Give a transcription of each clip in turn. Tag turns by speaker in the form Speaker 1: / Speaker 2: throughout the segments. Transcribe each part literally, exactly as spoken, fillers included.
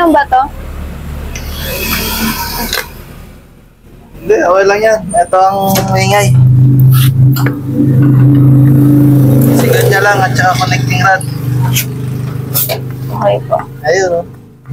Speaker 1: lang ba to?
Speaker 2: Hindi, okay lang yan. Ito ang ingay. Sigat niya lang at saka connecting rod.
Speaker 1: Okay po.
Speaker 2: Ayun, oh.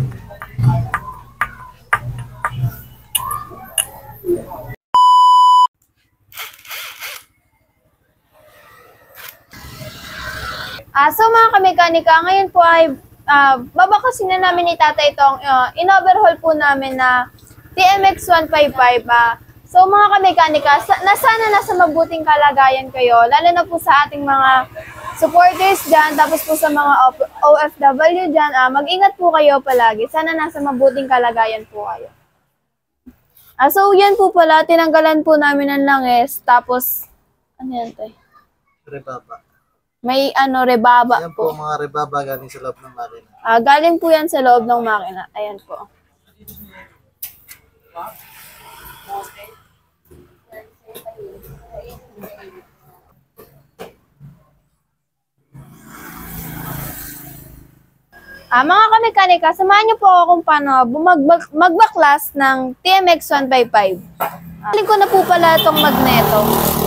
Speaker 1: Ah, so mga kamekanika, ngayon po ay uh, babakasin na namin ni Tata itong uh, in-overhaul po namin na T M X one fifty-five. Uh, so mga kamekanika, sa, na sana nasa mabuting kalagayan kayo, lalo na po sa ating mga supporters dyan, tapos po sa mga O F W dyan, uh, mag-ingat po kayo palagi. Sana nasa mabuting kalagayan po kayo. Ah, so yan po pala, tinanggalan po namin ng langis, tapos, ano yan tayo?
Speaker 2: Rebaba.
Speaker 1: May ano, rebaba
Speaker 2: Ayan
Speaker 1: po.
Speaker 2: po mga rebaba galing sa loob ng makina.
Speaker 1: Ah, galing po yan sa loob ng makina. Ayan po. Ah, mga kamekanika, samahan niyo po ako kung paano bumagbak magbaklas ng T M X one fifty-five. Ah, ko na po pala itong magneto.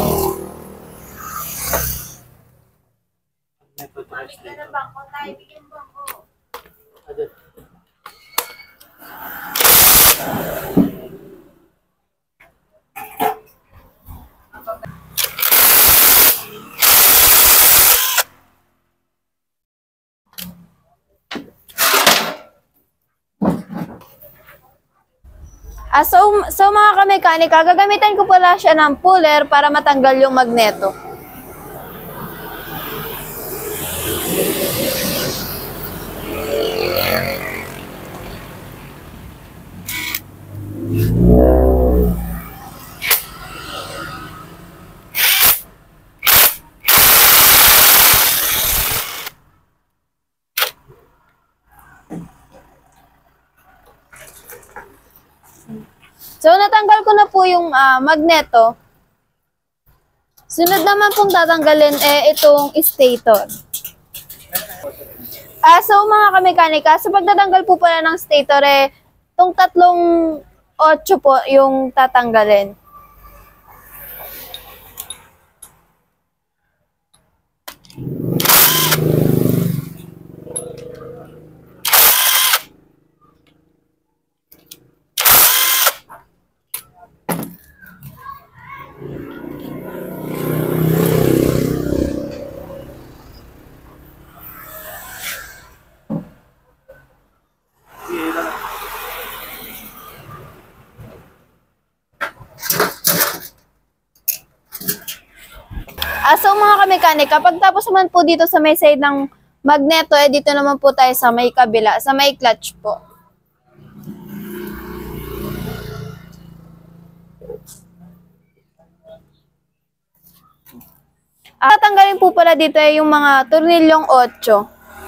Speaker 1: Ah, so, so mga kamekanika, gagamitan ko pala siya ng puller para matanggal yung magneto. So, natanggal ko na po yung uh, magneto. Sunod naman pong tatanggalin eh itong stator. Ah, so mga kamekanika, sa pagtatanggal po pala ng stator eh, itong tatlong otso po yung tatanggalin. Ah, so mga kamekanika, pagtapos naman po dito sa may side ng magneto, eh dito naman po tayo sa may kabila, sa may clutch po. Ah, tanggalin po pala dito eh yung mga tornilyong otso.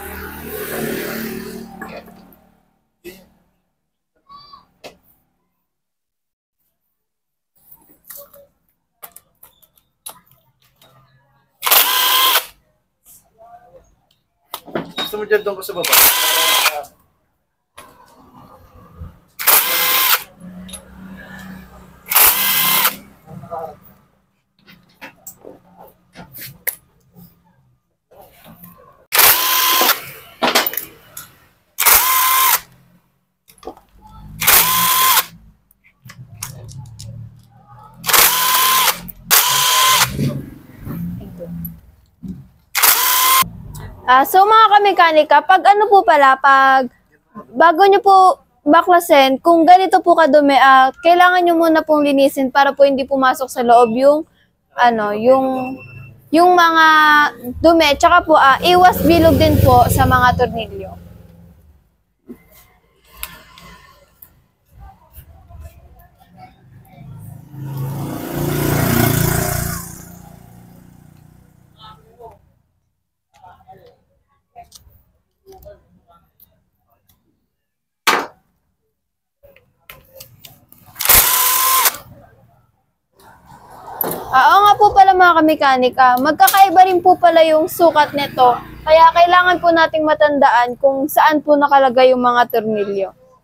Speaker 2: Gusto mo dyan doon ko sa baba?
Speaker 1: Ah, so mga kamekanika, pag ano po pala, pag bago nyo po baklasin, kung ganito po kadumi, ah, kailangan nyo muna pong linisin para po hindi pumasok sa loob yung ano, yung yung mga dumi, tsaka po ah, iwas bilog din po sa mga tornilyo. Ah, oo nga po pala mga kamekanika, magkakaiba rin po pala yung sukat nito. Kaya kailangan po nating matandaan kung saan po nakalagay yung mga tornilyo.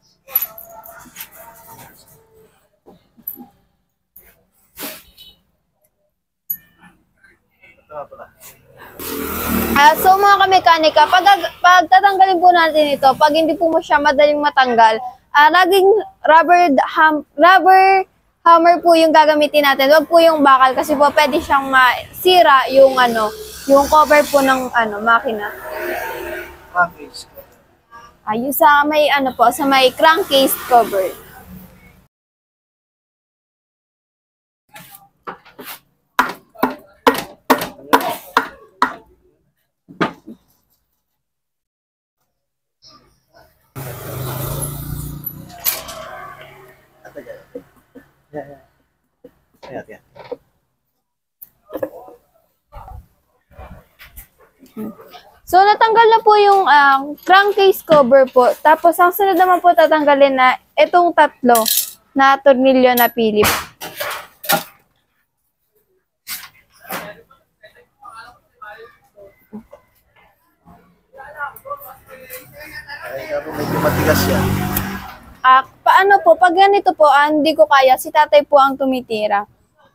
Speaker 2: Ito nga pala.
Speaker 1: Ah, so mga kamekanika, pag, pag tatanggalin po natin ito, pag hindi po mo siya madaling matanggal, ah, laging rubber, ham, rubber hammer po yung gagamitin natin. Huwag po yung bakal kasi po pwede siyang masira yung ano, yung cover po ng ano, makina.
Speaker 2: Crankcase.
Speaker 1: Ah, yung sa may ano po, sa may crankcase cover.
Speaker 2: Ito dyan. Yan, yan. Ayan, yan.
Speaker 1: So, natanggal na po yung ah, crankcase cover po. Tapos, ang sunod naman po tatanggalin na itong tatlo na tornilyo na Philip.
Speaker 2: Ay, nga po, medyo matigas yan.
Speaker 1: Ah, paano po? Pag ganito po, ah, hindi ko kaya, si tatay po ang tumitira.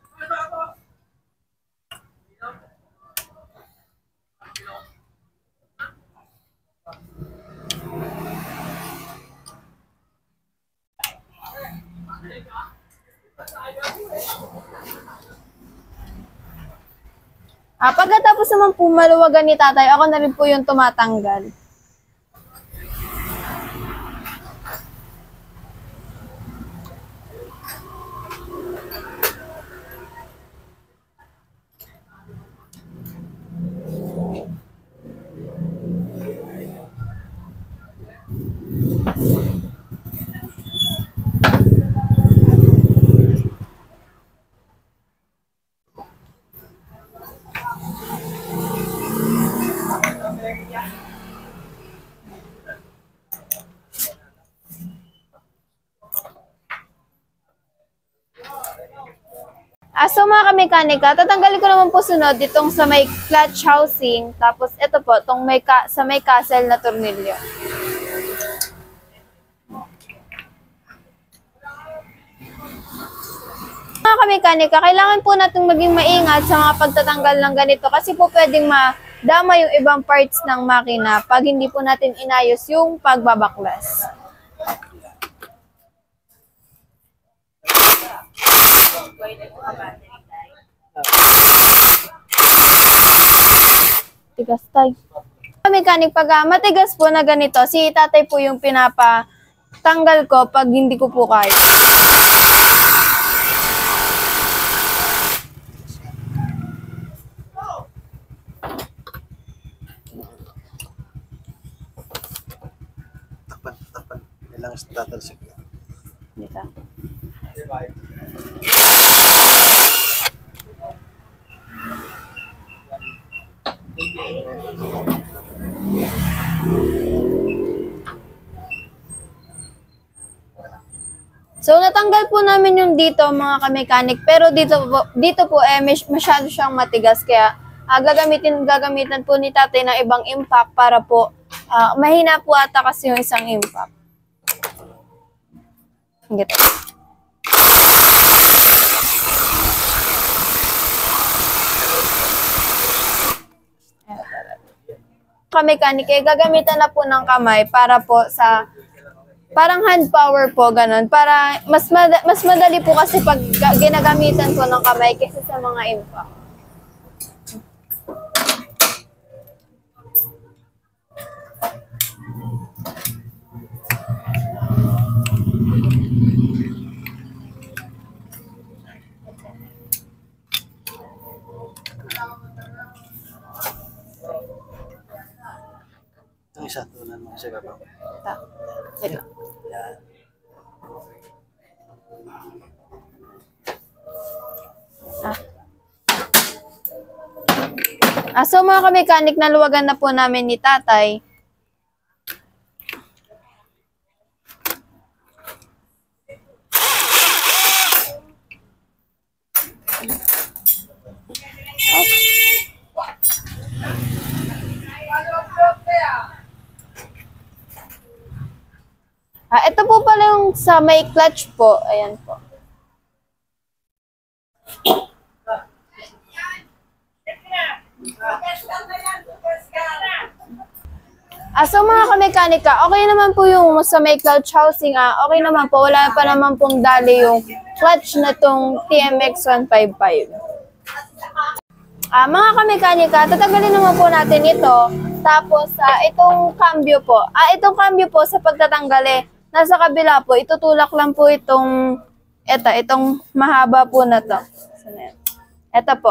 Speaker 1: Ah, pagkatapos naman po maluwagan ni tatay, ako na rin po yung tumatanggal. Ah, so mga kamekanika, tatanggalin ko naman po sunod itong sa may clutch housing, tapos ito po, itong may ka, sa may castle na tornilyo. Mga kamekanika, kailangan po natin maging maingat sa mga pagtatanggal ng ganito kasi po pwedeng madama yung ibang parts ng makina pag hindi po natin inayos yung pagbabaklas. Tigas tayo. Mechanic, pag uh, matigas po na ganito, si tatay po yung pinapatanggal ko pag hindi ko po kaya.
Speaker 2: Takpan, takpan. Kailangan sa tatalsik.
Speaker 1: Dito. So natanggal po namin yung dito mga kamekanik, pero dito po, dito po eh masyado siyang matigas kaya uh, gagamitin gagamitan po ni tatay ng ibang impact para po uh, mahina po ata kasi yung isang impact. Gito. Kamekanik eh gagamitan na po ng kamay para po sa parang hand power po, ganun. Para mas, mad mas madali po kasi pag ginagamitan po ng kamay kaysa sa mga impact.
Speaker 2: Itong isa, tunan mo sa gabaw.
Speaker 1: Ta. Ito.
Speaker 2: Yan.
Speaker 1: Ah. Ah, so mga kamekanik, naluwagan na po namin ni tatay. Ah, ito po pala yung sa may clutch po. Ayan po. Ah, so mga kamekanika, okay naman po yung sa may clutch housing. Ah, okay naman po. Wala pa naman pong dali yung clutch na tong T M X one fifty-five. Ah, mga kamekanika, tatanggalin naman po natin ito. Tapos, ah, itong cambio po. Ah, itong cambio po sa pagtatanggal eh, nasa kabila po, itutulak lang po itong, ito, itong mahaba po na to. Ito po.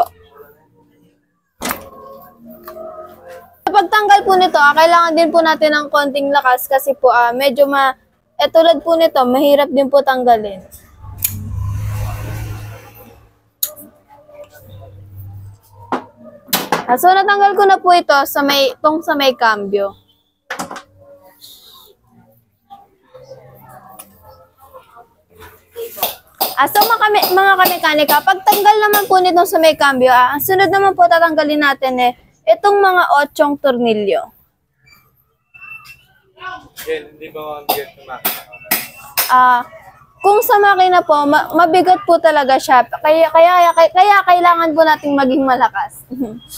Speaker 1: Sa pagtanggal po nito, ah, kailangan din po natin ng konting lakas kasi po ah, medyo ma... Eh, tulad po nito, mahirap din po tanggalin. Ah, so, natanggal ko na po ito sa may, itong sa may cambio. Ah, so, mga, kami, mga kamekanika, pagtanggal naman po nito sa may cambio, ah, ang sunod naman po tatanggalin natin eh, itong mga otsyong tornilyo.
Speaker 2: Hindi ba mag-get na makina?
Speaker 1: Ah, kung sa makina po, ma- mabigat po talaga siya. Kaya, kaya, kaya, kaya kailangan po nating maging malakas.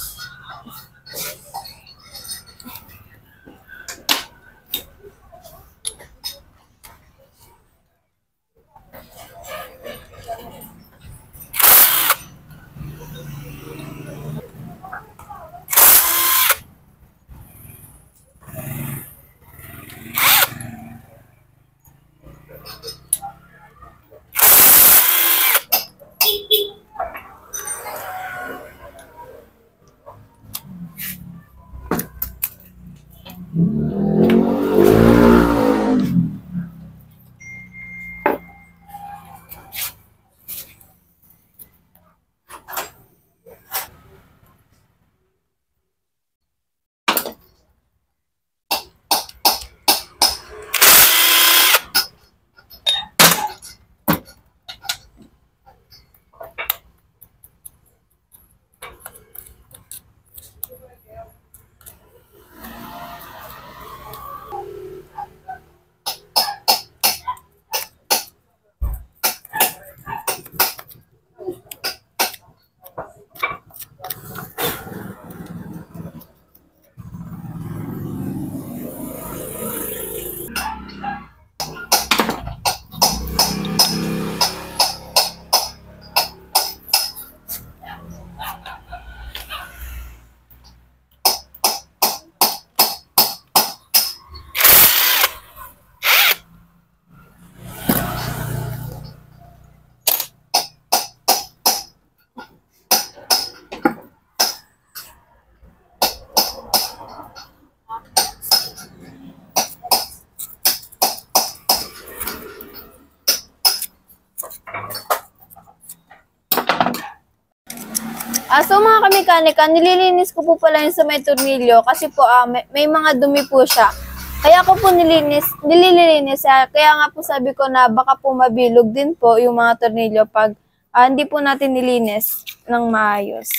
Speaker 1: Ah, so mga kamekanika, nililinis ko po pala yung sa may tornilyo kasi po ah, may, may mga dumi po siya. Kaya ko po nilinis, nililinis. Ah, kaya nga po sabi ko na baka po mabilog din po yung mga tornilyo pag ah, hindi po natin nilinis ng maayos.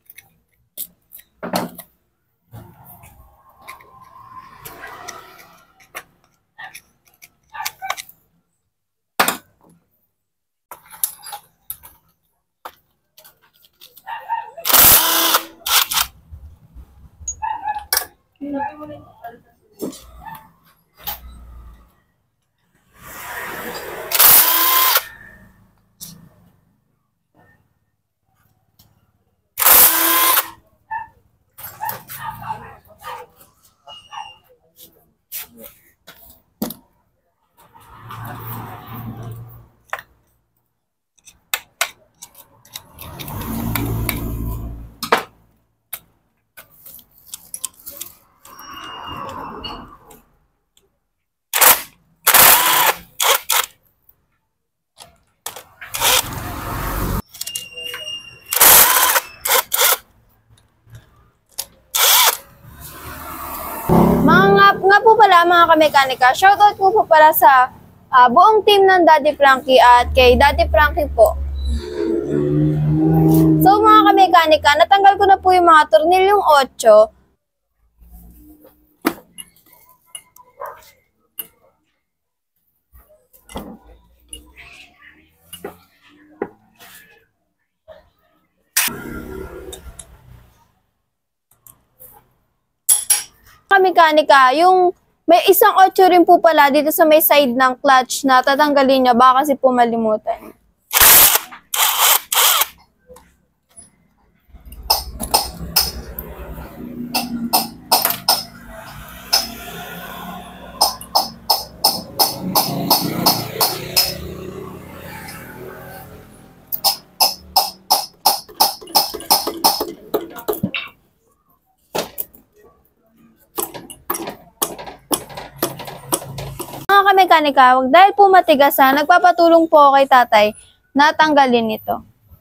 Speaker 1: Mga nga, nga po pala mga kamekanika, shoutout po po pala sa ah, buong team ng Daddy Frankie at kay Daddy Frankie po. So mga kamekanika, natanggal ko na po yung mga tornilyong otso. kamekanika, yung may isang otso rin po pala dito sa may side ng clutch na tatanggalin niya, baka kasi po malimutan. Mga kamekanika, wag dahil po matigas ha, nagpapatulong po ako kay tatay na tanggalin ito.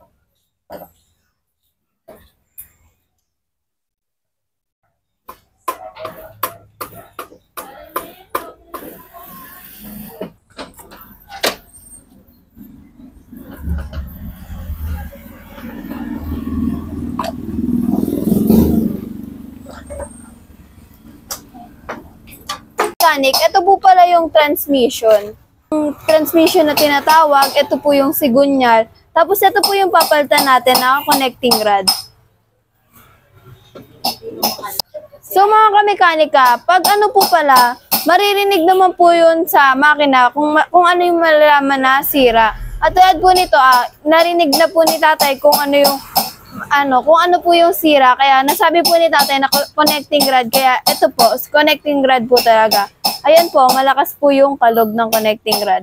Speaker 1: Mechanic, ito po pala yung transmission. Yung transmission na tinatawag, ito po yung sigunyal. Tapos ito po yung papalitan natin na connecting rod. So mga kamekanika, pag ano po pala, maririnig naman po yun sa makina kung, kung ano yung malalaman na sira. At tulad po nito, ah, narinig na po ni tatay kung ano yung ano, kung ano po yung sira. Kaya nasabi po ni tatay na connecting rod. Kaya ito po, connecting rod po talaga. Ayan po, malakas po yung kalog ng connecting rod.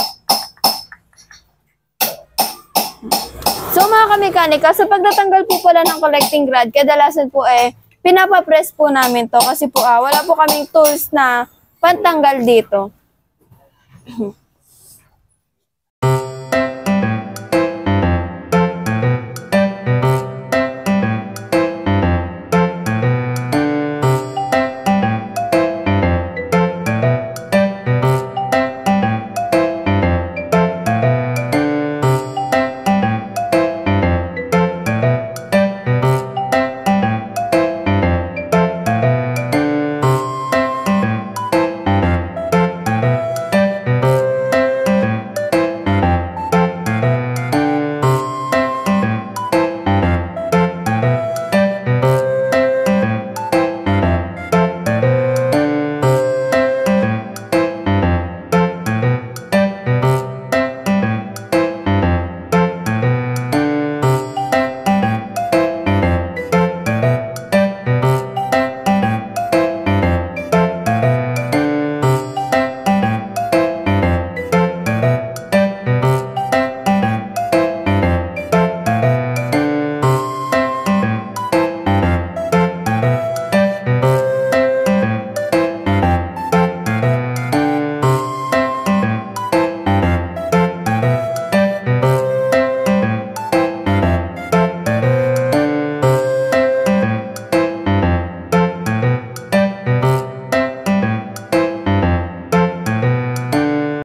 Speaker 1: So mga kamekanika, sa pagtatanggal po pala ng connecting rod, kadalasan po eh, pinapapress po namin to kasi po ah, wala po kaming tools na pantanggal dito.